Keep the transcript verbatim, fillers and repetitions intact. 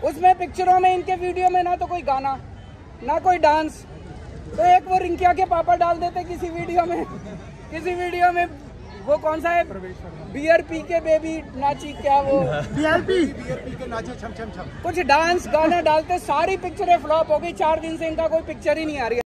उसमें पिक्चरों में इनके वीडियो में ना तो कोई गाना ना कोई डांस, तो एक वो रिंकिया के पापा डाल देते किसी वीडियो में, किसी वीडियो में वो कौन सा है बियर पी के बेबी नाची, क्या वो बियर पी बियर पी के नाचे छम छम छम, कुछ डांस गाना डालते, सारी पिक्चरें फ्लॉप हो गई। चार दिन से इनका कोई पिक्चर ही नहीं आ रही।